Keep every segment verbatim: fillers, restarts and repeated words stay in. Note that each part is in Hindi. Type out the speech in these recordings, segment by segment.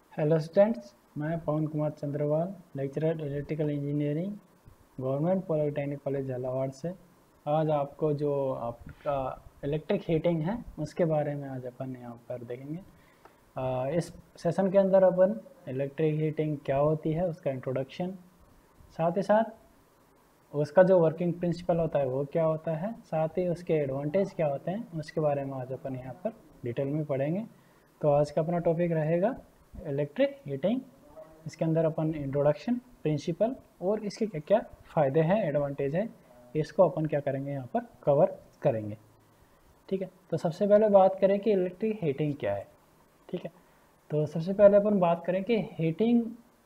हेलो स्टूडेंट्स, मैं Pawan Kumar Chandrawal, lecturer electrical engineering, government polytechnic college Jhalawar से। आज आपको जो आपका इलेक्ट्रिक हीटिंग है उसके बारे में आज अपन यहाँ पर देखेंगे। आ, इस सेशन के अंदर अपन इलेक्ट्रिक हीटिंग क्या होती है उसका इंट्रोडक्शन, साथ ही साथ उसका जो वर्किंग प्रिंसिपल होता है वो क्या होता है, साथ ही उसके एडवांटेज क्या होते हैं उसके बारे में आज अपन यहाँ पर डिटेल में पढ़ेंगे। तो आज का अपना टॉपिक रहेगा इलेक्ट्रिक हीटिंग। इसके अंदर अपन इंट्रोडक्शन, प्रिंसिपल और इसके क्या क्या फ़ायदे हैं, एडवांटेज है, इसको अपन क्या करेंगे यहाँ पर कवर करेंगे। ठीक है, तो सबसे पहले बात करें कि इलेक्ट्रिक हीटिंग क्या है। ठीक है, तो सबसे पहले अपन बात करें कि हीटिंग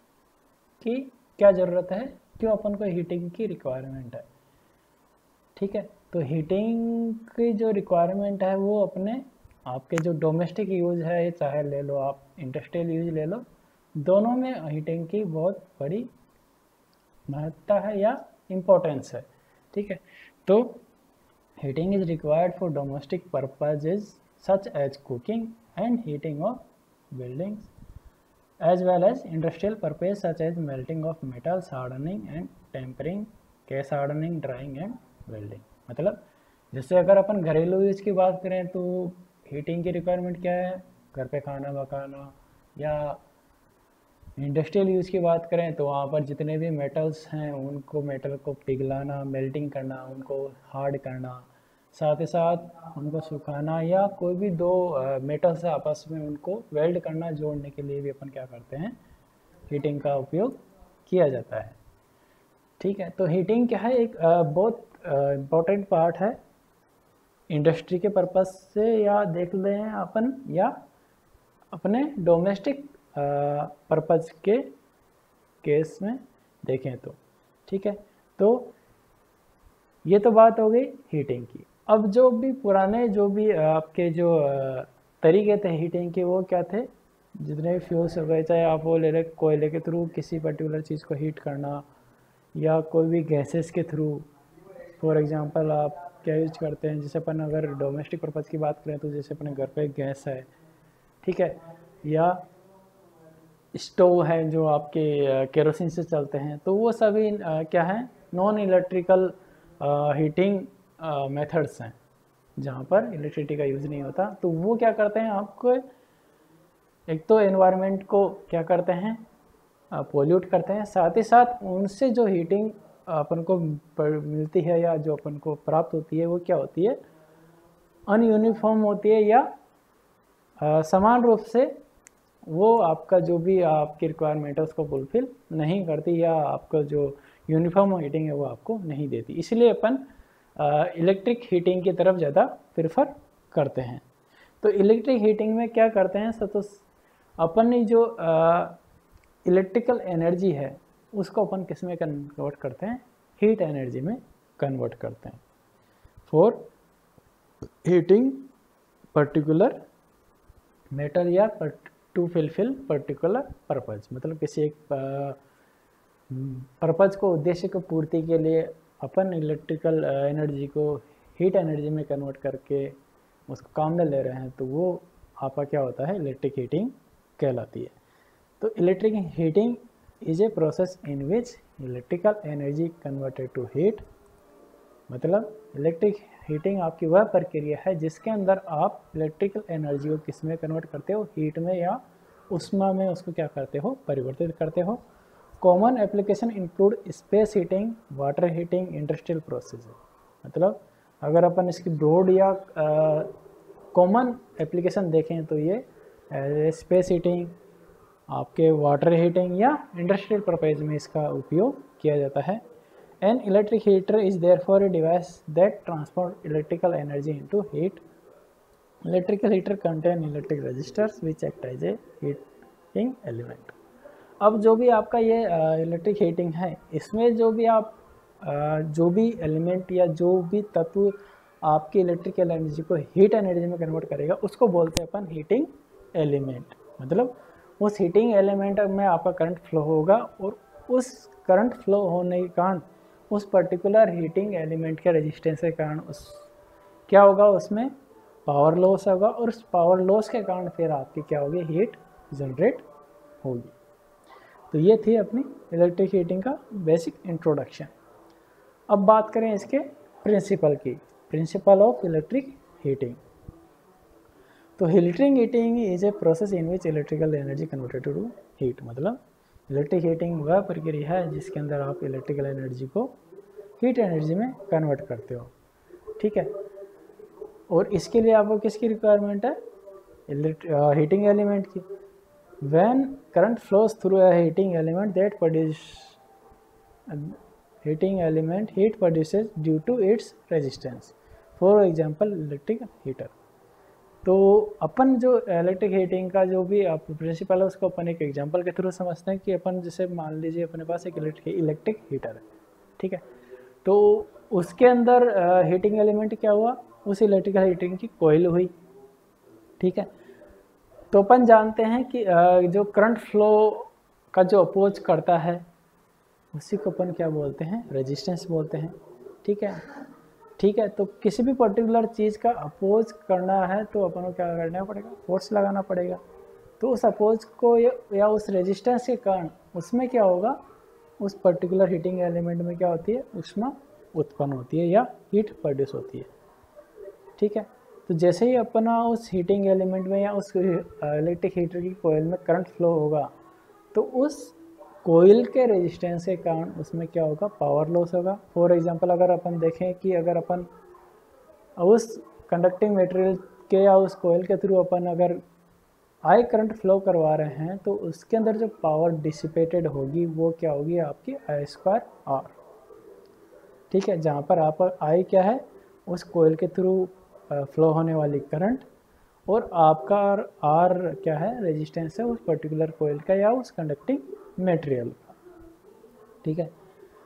की क्या ज़रूरत है, क्यों अपन को हीटिंग की रिक्वायरमेंट है। ठीक है, तो हीटिंग की जो रिक्वायरमेंट है वो अपने आपके जो डोमेस्टिक यूज़ है, चाहे ले लो आप इंडस्ट्रियल यूज ले लो, दोनों में हीटिंग की बहुत बड़ी महत्ता है या इम्पोर्टेंस है। ठीक है, तो heating is required for domestic purposes such as cooking and heating of buildings as well as industrial purpose such as melting of metals, hardening and tempering, case hardening, drying and welding। मतलब जैसे अगर अपन घरेलू यूज की बात करें तो हीटिंग की रिक्वायरमेंट क्या है, घर पे खाना पकाना, या इंडस्ट्रियल यूज़ की बात करें तो वहाँ पर जितने भी मेटल्स हैं उनको मेटल को पिघलाना, मेल्टिंग करना, उनको हार्ड करना, साथ ही साथ उनको सुखाना, या कोई भी दो मेटल से आपस में उनको वेल्ड करना, जोड़ने के लिए भी अपन क्या करते हैं, हीटिंग का उपयोग किया जाता है। ठीक है, तो हीटिंग क्या है, एक आ, बहुत इम्पोर्टेंट पार्ट है इंडस्ट्री के पर्पस से, या देख लें अपन, या अपने डोमेस्टिक पर्पस के केस में देखें तो। ठीक है, तो ये तो बात हो गई हीटिंग की। अब जो भी पुराने जो भी आपके जो तरीके थे हीटिंग के, वो क्या थे, जितने भी फ्यूल्स हो गए, चाहे आप वो ले लें कोयले के थ्रू किसी पर्टिकुलर चीज़ को हीट करना, या कोई भी गैसेस के थ्रू। फॉर एग्जांपल आप क्या यूज करते हैं, जैसे अपन अगर डोमेस्टिक पर्पज़ की बात करें तो जैसे अपने घर पे गैस है, ठीक है, या स्टोव है जो आपके केरोसिन से चलते हैं, तो वो सभी क्या है, नॉन इलेक्ट्रिकल हीटिंग मेथड्स हैं जहाँ पर इलेक्ट्रिसिटी का यूज़ नहीं होता। तो वो क्या करते हैं, आपको एक तो एनवायरनमेंट को क्या करते हैं, पोल्यूट करते हैं, साथ ही साथ उनसे जो हीटिंग अपन को मिलती है या जो अपन को प्राप्त होती है वो क्या होती है, अनयूनिफॉर्म होती है, या आ, समान रूप से वो आपका जो भी आपकी रिक्वायरमेंट है उसको फुलफिल नहीं करती, या आपका जो यूनिफॉर्म हीटिंग है वो आपको नहीं देती। इसलिए अपन इलेक्ट्रिक हीटिंग की तरफ ज़्यादा प्रेफर करते हैं। तो इलेक्ट्रिक हीटिंग में क्या करते हैं, सब तो अपन ने जो इलेक्ट्रिकल एनर्जी है उसको अपन किस में कन्वर्ट करते हैं, हीट एनर्जी में कन्वर्ट करते हैं फॉर हीटिंग पर्टिकुलर मेटल, या टू फिलफिल पर्टिकुलर पर्पज। मतलब किसी एक पर्पज को, उद्देश्य को पूर्ति के लिए अपन इलेक्ट्रिकल एनर्जी को हीट एनर्जी में कन्वर्ट करके उसको काम में ले रहे हैं, तो वो आपका क्या होता है, इलेक्ट्रिक हीटिंग कहलाती है। तो electric heating is a process in which electrical energy converted to heat. मतलब इलेक्ट्रिक हीटिंग आपकी वह प्रक्रिया है जिसके अंदर आप इलेक्ट्रिकल एनर्जी को किस में कन्वर्ट करते हो, हीट में या उष्मा में उसको क्या करते हो, परिवर्तित करते हो। Common application include space heating, water heating, industrial process. मतलब अगर अपन इसकी ब्रॉड या कॉमन एप्लीकेशन देखें तो ये स्पेस हीटिंग, आपके वाटर हीटिंग या इंडस्ट्रियल पर्पज में इसका उपयोग किया जाता है। An electric heater is therefore a device that transports electrical energy into heat. Electrical heater contain electric resistors which act as a heating element. अब जो भी आपका ये इलेक्ट्रिक हीटिंग है, इसमें जो भी आप जो भी एलिमेंट या जो भी तत्व आपकी इलेक्ट्रिकल एनर्जी को हीट एनर्जी में कन्वर्ट करेगा उसको बोलते हैं अपन हीटिंग एलिमेंट। मतलब उस हीटिंग एलिमेंट में आपका करंट फ्लो होगा, और उस करंट फ्लो होने के कारण उस पर्टिकुलर हीटिंग एलिमेंट के रेजिस्टेंस के कारण उस क्या होगा, उसमें पावर लॉस होगा, और उस पावर लॉस के कारण फिर आपकी क्या होगी, हीट जनरेट होगी। तो ये थी अपनी इलेक्ट्रिक हीटिंग का बेसिक इंट्रोडक्शन। अब बात करें इसके प्रिंसिपल की, प्रिंसिपल ऑफ इलेक्ट्रिक हीटिंग। तो electric heating is a process in which electrical energy converted to heat. मतलब इलेक्ट्रिक हीटिंग वह प्रक्रिया है जिसके अंदर आप इलेक्ट्रिकल एनर्जी को हीट एनर्जी में कन्वर्ट करते हो, ठीक है। और इसके लिए आपको किसकी रिक्वायरमेंट है? हीटिंग एलिमेंट की। When current flows through a heating element that produce heating element heat produces due to its resistance, for example electric heater. तो अपन जो इलेक्ट्रिक हीटिंग का जो भी आप प्रिंसिपल है उसको अपन एक एग्जांपल के थ्रू समझते हैं कि अपन जैसे मान लीजिए अपने पास एक इलेक्ट्रिक हीटर है, ठीक है। तो उसके अंदर हीटिंग एलिमेंट क्या हुआ? उस इलेक्ट्रिकल हीटिंग की कोयल हुई, ठीक है। तो अपन जानते हैं कि जो करंट फ्लो का जो अपोज करता है उसी को अपन क्या बोलते हैं? रेजिस्टेंस बोलते हैं, ठीक है। ठीक है, तो किसी भी पर्टिकुलर चीज़ का अपोज करना है तो अपन को क्या करना पड़ेगा? फोर्स लगाना पड़ेगा। तो उस अपोज को या उस रेजिस्टेंस के कारण उसमें क्या होगा? उस पर्टिकुलर हीटिंग एलिमेंट में क्या होती है? ऊष्मा उत्पन्न होती है या हीट प्रोड्यूस होती है, ठीक है। तो जैसे ही अपना उस हीटिंग एलिमेंट में या उस इलेक्ट्रिक हीटर की कोयल में करंट फ्लो होगा तो उस कोयल के रेजिस्टेंस के कारण उसमें क्या होगा? पावर लॉस होगा। फॉर एग्जांपल अगर अपन देखें कि अगर अपन उस कंडक्टिंग मटेरियल के या उस कोयल के थ्रू अपन अगर आई करंट फ्लो करवा रहे हैं तो उसके अंदर जो पावर डिसिपेटेड होगी वो क्या होगी? आपकी आई स्क्वायर आर, ठीक है। जहाँ पर आप आई क्या है? उस कोयल के थ्रू फ्लो होने वाली करंट, और आपका आर क्या है? रेजिस्टेंस है उस पर्टिकुलर कोयल का या उस कंडक्टिंग मटेरियल का, ठीक है।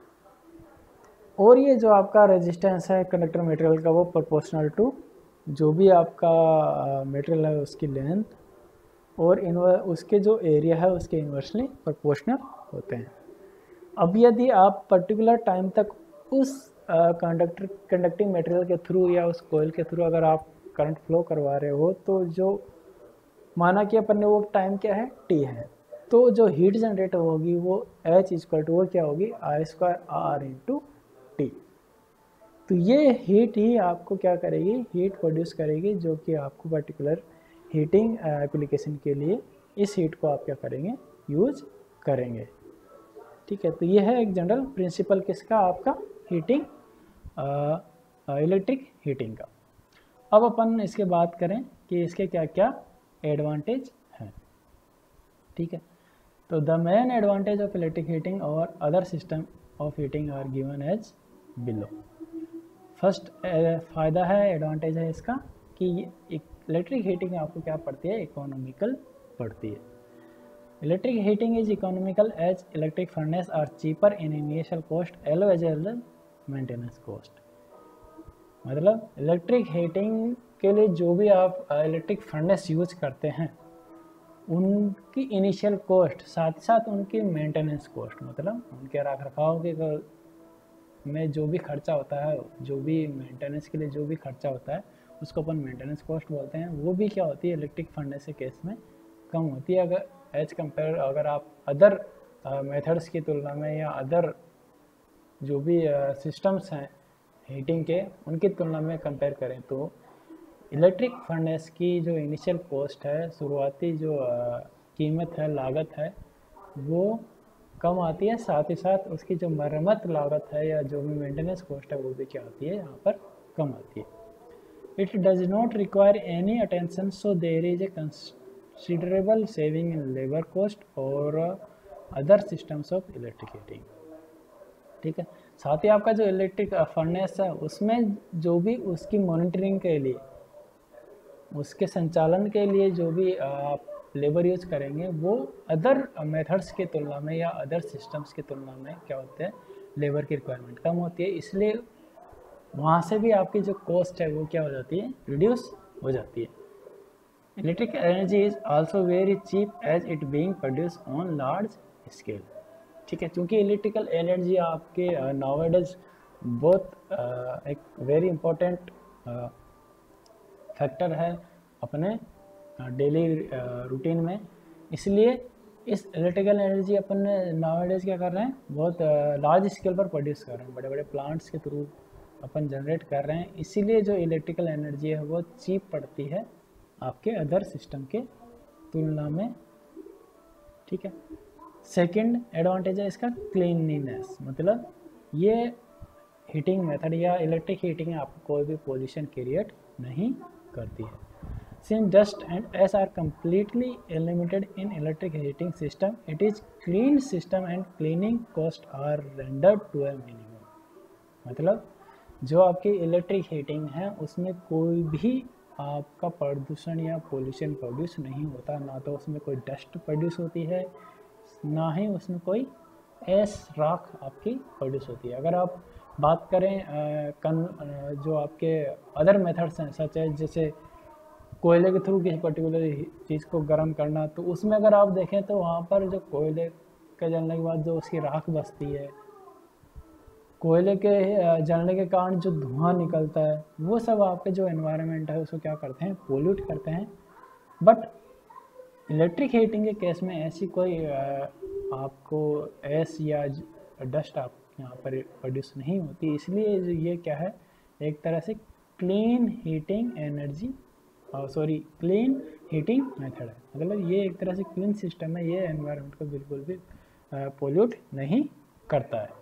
और ये जो आपका रेजिस्टेंस है कंडक्टर मटेरियल का वो प्रोपोर्शनल टू जो भी आपका मटेरियल है उसकी लेंथ और इन उसके जो एरिया है उसके इन्वर्सली प्रोपोर्शनल होते हैं। अब यदि आप पर्टिकुलर टाइम तक उस कंडक्टर कंडक्टिंग मटेरियल के थ्रू या उस कोयल के थ्रू अगर आप करंट फ्लो करवा रहे हो तो जो माना कि अपन ने वो टाइम क्या है? टी है, तो जो हीट जनरेट होगी वो एच इक्वल टू वो क्या होगी? I square R into T. तो ये हीट ही आपको क्या करेगी? हीट प्रोड्यूस करेगी, जो कि आपको पर्टिकुलर हीटिंग एप्लीकेशन के लिए इस हीट को आप क्या करेंगे? यूज करेंगे, ठीक है। तो ये है एक जनरल प्रिंसिपल किसका? आपका हीटिंग, इलेक्ट्रिक हीटिंग का। अब अपन इसके बात करें कि इसके क्या क्या एडवांटेज हैं, ठीक है। तो the main advantage of electric heating और other system of heating are given as below. First फ़ायदा है, एडवांटेज है इसका कि इलेक्ट्रिक हीटिंग आपको क्या पड़ती है? इकोनॉमिकल पड़ती है। Electric heating is economical as electric furnace are cheaper in initial cost also as well maintenance cost. मतलब इलेक्ट्रिक हीटिंग के लिए जो भी आप इलेक्ट्रिक फर्नेस यूज करते हैं उनकी इनिशियल कॉस्ट साथ ही साथ उनकी मेंटेनेंस कॉस्ट, मतलब उनके रख रखाव के में जो भी खर्चा होता है, जो भी मेंटेनेंस के लिए जो भी खर्चा होता है उसको अपन मेंटेनेंस कॉस्ट बोलते हैं, वो भी क्या होती है? इलेक्ट्रिक फर्नेस के केस में कम होती है। अगर एज कंपेयर अगर आप अदर मेथड्स की तुलना में या अदर जो भी सिस्टम्स हैं हीटिंग के उनकी तुलना में कंपेयर करें तो इलेक्ट्रिक फर्नेस की जो इनिशियल कॉस्ट है, शुरुआती जो कीमत है, लागत है, वो कम आती है। साथ ही साथ उसकी जो मरम्मत लागत है या जो भी मेंटेनेंस कॉस्ट है वो भी क्या आती है? यहाँ पर कम आती है। It does not require any attention, so there is a considerable saving in labour cost और other systems of electric heating, ठीक है। साथ ही आपका जो इलेक्ट्रिक फर्नेस है उसमें जो भी उसकी मॉनिटरिंग के लिए, उसके संचालन के लिए जो भी आप लेबर यूज करेंगे वो अदर मेथड्स की तुलना में या अदर सिस्टम्स की तुलना में क्या होते हैं? लेबर की रिक्वायरमेंट कम होती है, इसलिए वहाँ से भी आपकी जो कॉस्ट है वो क्या हो जाती है? रिड्यूस हो जाती है। Electric energy is also very cheap as it being produce on large scale, ठीक है। क्योंकि इलेक्ट्रिकल एनर्जी आपके नाउअडेज बहुत एक वेरी इंपॉर्टेंट फैक्टर है अपने डेली रूटीन में, इसलिए इस इलेक्ट्रिकल एनर्जी अपन नाउअडेज क्या कर रहे हैं, बहुत लार्ज स्केल पर प्रोड्यूस कर रहे हैं, बड़े बड़े प्लांट्स के थ्रू अपन जनरेट कर रहे हैं, इसीलिए जो इलेक्ट्रिकल एनर्जी है वो चीप पड़ती है आपके अदर सिस्टम के तुलना में। ठीक है। सेकंड एडवांटेज है इसका क्लीनलीनेस, मतलब ये हीटिंग मेथड या इलेक्ट्रिक हीटिंग आपको कोई भी पोल्यूशन क्रिएट नहीं करती है। Since dust and ash are completely eliminated in electric heating system, it is clean system and cleaning cost are rendered to a minimum। मतलब जो आपकी इलेक्ट्रिक हीटिंग है उसमें कोई भी आपका प्रदूषण या पोल्यूशन प्रोड्यूस नहीं होता, ना तो उसमें कोई डस्ट प्रोड्यूस होती है, ना ही उसमें कोई ऐश राख आपकी प्रोड्यूस होती है। अगर आप बात करें आ, कन आ, जो आपके अदर मेथड्स हैं सच है, जैसे कोयले के थ्रू किसी पर्टिकुलर चीज़ को गर्म करना, तो उसमें अगर आप देखें तो वहाँ पर जो कोयले के जलने के बाद जो उसकी राख बचती है, कोयले के जलने के कारण जो धुआं निकलता है, वो सब आपके जो एनवायरनमेंट है उसको क्या करते हैं, पोल्यूट करते हैं। बट इलेक्ट्रिक हीटिंग के केस में ऐसी कोई आपको ऐश या डस्ट आप यहाँ पर प्रोड्यूस नहीं होती, इसलिए ये क्या है, एक तरह से clean heating energy sorry clean heating method है। मतलब ये एक तरह से क्लीन सिस्टम है, ये एनवायरनमेंट को बिल्कुल भी पोल्यूट नहीं करता है।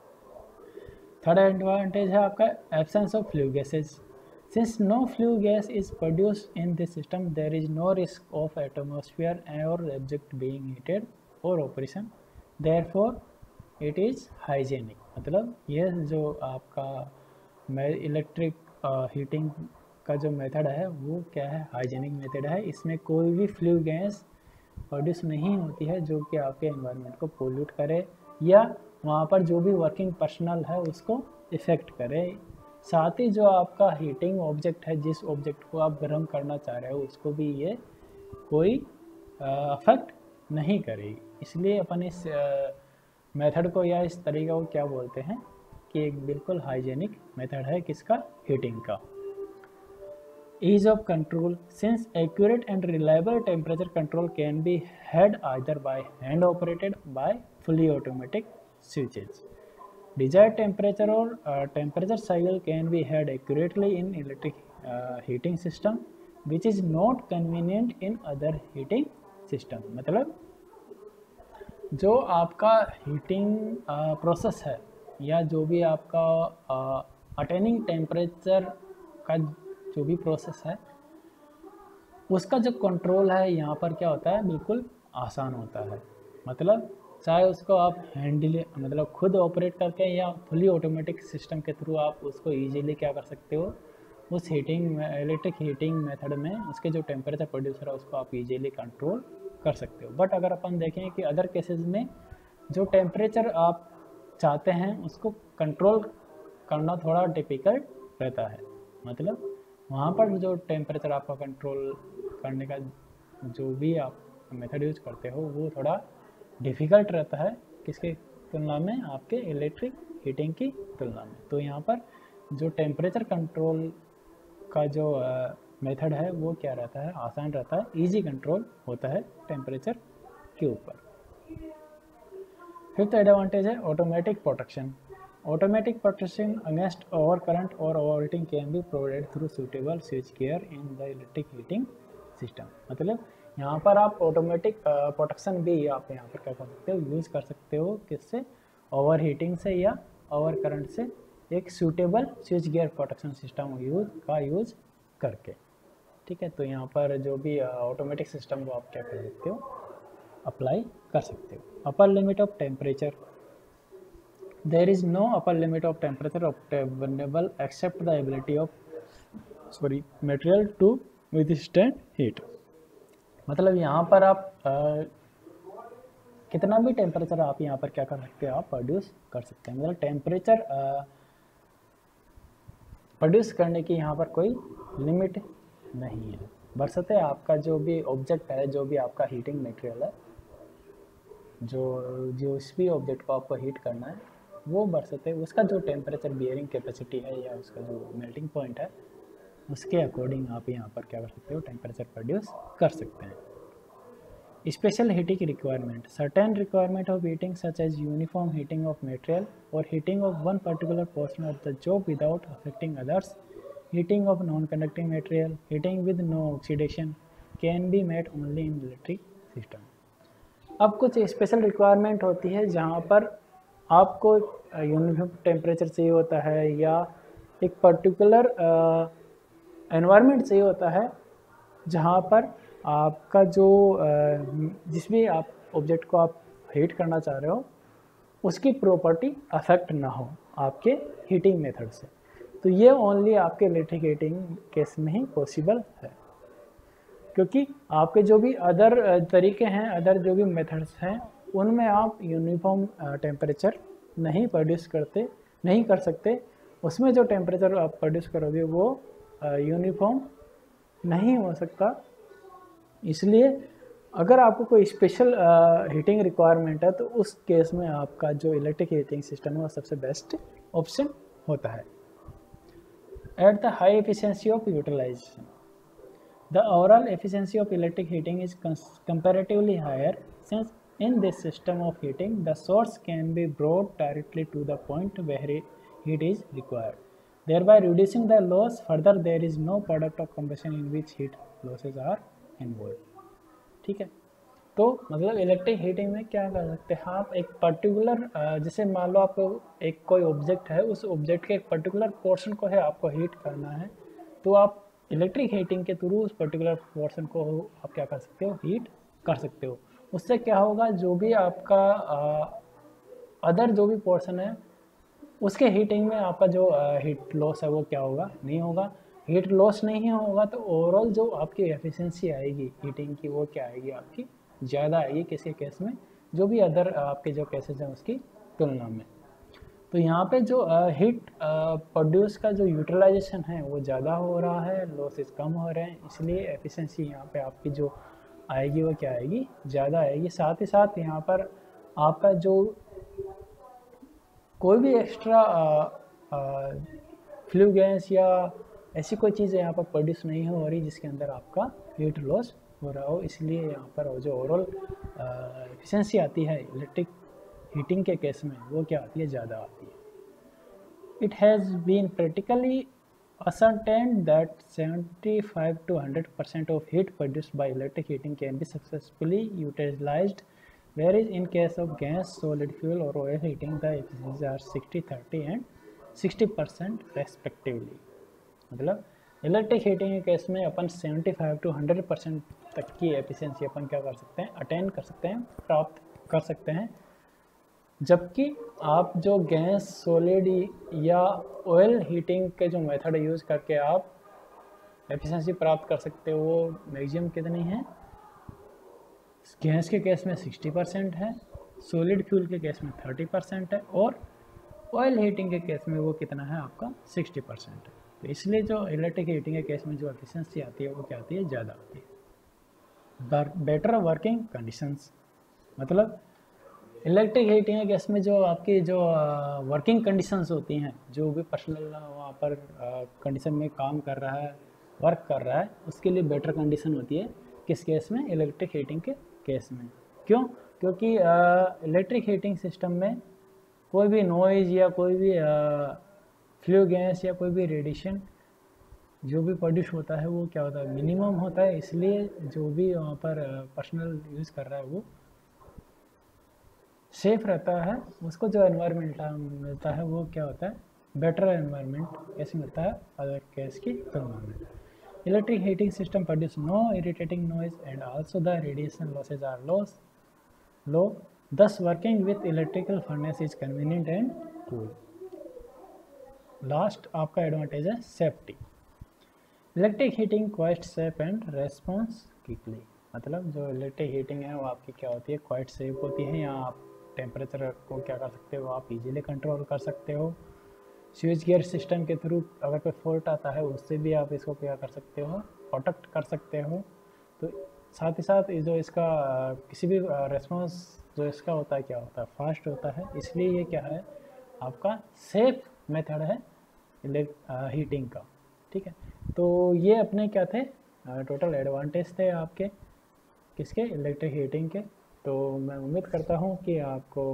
थर्ड एडवांटेज है आपका absence of flue gases. Since no flue gas is produced in this system, there is no risk of atmosphere और ऑब्जेक्ट बीइंग हीटेड और operation, therefore it is hygienic. मतलब ये जो आपका इलेक्ट्रिक हीटिंग का जो मेथड है वो क्या है, हाइजेनिक मेथड है। इसमें कोई भी फ्लू गैस प्रोड्यूस नहीं होती है जो कि आपके एनवायरनमेंट को पोल्यूट करे या वहाँ पर जो भी वर्किंग पर्सनल है उसको इफ़ेक्ट करे। साथ ही जो आपका हीटिंग ऑब्जेक्ट है, जिस ऑब्जेक्ट को आप गर्म करना चाह रहे हो, उसको भी ये कोई अफेक्ट नहीं करेगी। इसलिए अपन इस मेथड को या इस तरीके को क्या बोलते हैं कि एक बिल्कुल हाइजेनिक मेथड है किसका, हीटिंग का। Ease of control, since accurate and reliable temperature control can be had either by hand operated by fully automatic switches. Desired temperature or uh, temperature cycle can be had accurately in electric uh, heating system, which is not convenient in other heating system। मतलब जो आपका हीटिंग प्रोसेस uh, है या जो भी आपका अटेनिंग uh, टेम्परेचर का जो भी प्रोसेस है उसका जो कंट्रोल है यहाँ पर क्या होता है, बिल्कुल आसान होता है। मतलब चाहे उसको आप हैंडल मतलब खुद ऑपरेट करके या फुली ऑटोमेटिक सिस्टम के थ्रू आप उसको इजीली क्या कर सकते हो, उस हीटिंग इलेक्ट्रिक हीटिंग मेथड में उसके जो टेम्परेचर प्रोड्यूसर है उसको आप इजीली कंट्रोल कर सकते हो। बट अगर अपन देखें कि अदर केसेस में जो टेम्परेचर आप चाहते हैं उसको कंट्रोल करना थोड़ा डिफ़िकल्ट रहता है। मतलब वहाँ पर जो टेम्परेचर आपका कंट्रोल करने का जो भी आप मेथड यूज करते हो वो थोड़ा डिफ़िकल्ट रहता है, किसके तुलना में, आपके इलेक्ट्रिक हीटिंग की तुलना में। तो यहाँ पर जो टेम्परेचर कंट्रोल का जो मेथड है वो क्या रहता है, आसान रहता है, इजी कंट्रोल होता है टेम्परेचर के ऊपर। फिफ्थ एडवांटेज है automatic protection. Automatic protection against overcurrent or overheating can be provided through suitable switch gear in the electric heating system। मतलब यहाँ पर आप ऑटोमेटिक प्रोटेक्शन भी आप यहाँ पर क्या कर सकते हो, यूज़ कर सकते हो, किससे, ओवर हीटिंग से या ओवर करंट से, एक suitable switch gear protection system use का यूज़ करके। ठीक है। तो यहाँ पर जो भी ऑटोमेटिक सिस्टम को आप क्या कर सकते हो, अप्लाई कर सकते हो। Upper limit of temperature, there is no upper limit of temperature obtainable except the ability of sorry material to withstand heat। मतलब यहाँ पर आप आ, कितना भी टेम्परेचर आप यहाँ पर क्या कर सकते हो, आप प्रोड्यूस कर सकते हैं। मतलब टेम्परेचर प्रोड्यूस करने की यहाँ पर कोई लिमिट नहीं है, बशर्ते आपका जो भी ऑब्जेक्ट है, जो भी आपका हीटिंग मटेरियल है, जो जो इस भी ऑब्जेक्ट को आपको हीट करना है, वो बरसते उसका जो टेम्परेचर बियरिंग कैपेसिटी है या उसका जो मेल्टिंग पॉइंट है, उसके अकॉर्डिंग आप यहाँ पर क्या कर सकते हो, टेम्परेचर प्रोड्यूस कर सकते हैं। Special heating requirement. Certain requirement of heating such as uniform heating of material or heating of one particular portion of the job without affecting others, heating of non-conducting material, heating with no oxidation can be met only in electric system. अब कुछ स्पेशल रिक्वायरमेंट होती है जहाँ पर आपको यूनिफॉर्म टेम्परेचर चाहिए होता है या एक पर्टिकुलर एनवायरनमेंट चाहिए होता है जहाँ पर आपका जो जिस भी आप ऑब्जेक्ट को आप हीट करना चाह रहे हो उसकी प्रॉपर्टी अफेक्ट ना हो आपके हीटिंग मेथड से, तो ये ओनली आपके इलेक्ट्रिक हीटिंग केस में ही पॉसिबल है, क्योंकि आपके जो भी अदर तरीके हैं, अदर जो भी मेथड्स हैं, उनमें आप यूनिफॉर्म टेम्परेचर नहीं प्रोड्यूस करते नहीं कर सकते। उसमें जो टेम्परेचर आप प्रोड्यूस करोगे वो यूनिफॉर्म नहीं हो सकता। इसलिए अगर आपको कोई स्पेशल हीटिंग रिक्वायरमेंट है तो उस केस में आपका जो इलेक्ट्रिक हीटिंग सिस्टम है वो सबसे बेस्ट ऑप्शन होता है। At the high efficiency of utilisation, the overall efficiency of electric heating is comparatively higher since in this system of heating the source can be brought directly to the point where heat is required, thereby reducing the loss. Further, there is no product of combustion in which heat losses are involved. ठीक है, तो मतलब इलेक्ट्रिक हीटिंग में क्या कर सकते हैं आप, एक पर्टिकुलर जैसे मान लो आपको एक कोई ऑब्जेक्ट है, उस ऑब्जेक्ट के एक पर्टिकुलर पोर्शन को है आपको हीट करना है, तो आप इलेक्ट्रिक हीटिंग के थ्रू उस पर्टिकुलर पोर्शन को आप क्या कर सकते हो, हीट कर सकते हो। उससे क्या होगा, जो भी आपका अदर जो भी पोर्शन है उसके हीटिंग में आपका जो हीट लॉस है वो क्या होगा, नहीं होगा। हीट लॉस नहीं होगा तो ओवरऑल जो आपकी एफिशिएंसी आएगी हीटिंग की वो क्या आएगी, आपकी ज़्यादा आएगी किसी केस में, जो भी अदर आपके जो केसेस हैं उसकी तुलना में। तो यहाँ पे जो हीट प्रोड्यूस का जो यूटिलाइजेशन है वो ज़्यादा हो रहा है, लॉसेस कम हो रहे हैं, इसलिए एफिशिएंसी यहाँ पे आपकी जो आएगी वो क्या आएगी, ज़्यादा आएगी। साथ ही साथ यहाँ पर आपका जो कोई भी एक्स्ट्रा फ्लू गैस या ऐसी कोई चीज़ यहाँ पर प्रोड्यूस नहीं हो रही जिसके अंदर आपका हीट लॉस हो रहा हो, इसलिए यहाँ पर जो ओवरऑल एफिशिएंसी आती है इलेक्ट्रिक हीटिंग के केस में वो क्या आती है, ज़्यादा आती है। It has been practically ascertained that seventy-five to one hundred percent of heat produced by electric heating can be successfully utilized, whereas in case of gas, solid fuel or oil heating the efficiencies are sixty, thirty and sixty percent respectively। मतलब इलेक्ट्रिक हीटिंग के केस में अपन पचहत्तर टू सौ परसेंट तक की एफिशिएंसी अपन क्या कर सकते हैं, अटेन कर सकते हैं, प्राप्त कर सकते हैं, जबकि आप जो गैस, सॉलिड या ऑयल हीटिंग के जो मेथड यूज़ करके आप एफिशिएंसी प्राप्त कर सकते हो वो मैक्सिमम कितनी है, गैस के केस में साठ परसेंट है, सॉलिड फ्यूल के केस में तीस परसेंट है और ऑयल हीटिंग के केस में वो कितना है आपका साठ परसेंट है। तो इसलिए जो इलेक्ट्रिक हीटिंग के केस में जो एफिशिएंसी आती है वो क्या आती है, ज़्यादा आती है। बेटर वर्किंग कंडीशंस, मतलब इलेक्ट्रिक हीटिंग के केस में जो आपकी जो वर्किंग कंडीशंस होती हैं, जो भी पर्सनल वहाँ पर कंडीशन में काम कर रहा है, वर्क कर रहा है, उसके लिए बेटर कंडीशन होती है किस केस में, इलेक्ट्रिक हीटिंग के केस में। क्यों? क्योंकि इलेक्ट्रिक हीटिंग सिस्टम में कोई भी नॉइज़ या कोई भी फ्लू गैस या कोई भी रेडिएशन जो भी प्रोड्यूस होता है वो क्या होता है, मिनिमम होता है, इसलिए जो भी वहाँ पर पर्सनल यूज़ कर रहा है वो सेफ रहता है। उसको जो एनवायरनमेंट मिलता है वो क्या होता है, बेटर एनवायरनमेंट कैसे मिलता है अदर केस की तुलना में। Electric heating system produce no irritating noise and also the radiation losses are loss low, thus working with electrical furnace is convenient and cool। Last आपका एडवांटेज है safety. Electric heating quite safe and response quickly, मतलब जो इलेक्ट्रिक हीटिंग है वो आपकी क्या होती है, क्वाइट सेफ होती है। यहाँ आप टेम्परेचर को क्या कर सकते हो, आप इजीली कंट्रोल कर सकते हो। स्विच गियर सिस्टम के थ्रू अगर कोई फॉल्ट आता है उससे भी आप इसको क्या कर सकते हो, प्रोटेक्ट कर सकते हो। तो साथ ही साथ जो इसका किसी भी रेस्पॉन्स जो इसका होता है क्या होता है, फास्ट होता है, इसलिए ये क्या है आपका सेफ मेथड है हीटिंग का। ठीक है, तो ये अपने क्या थे टोटल एडवांटेज थे आपके किसके, इलेक्ट्रिक हीटिंग के। तो मैं उम्मीद करता हूँ कि आपको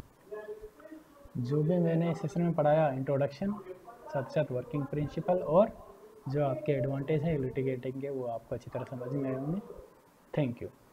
जो भी मैंने सेशन में पढ़ाया, इंट्रोडक्शन, साथ साथ वर्किंग प्रिंसिपल और जो आपके एडवांटेज है इलेक्ट्रिक हीटिंग के, वो आपको अच्छी तरह समझ में आए होंगे। Thank you.